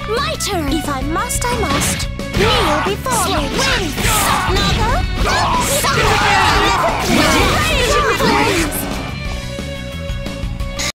My turn! If I must, I must. Kneel before me.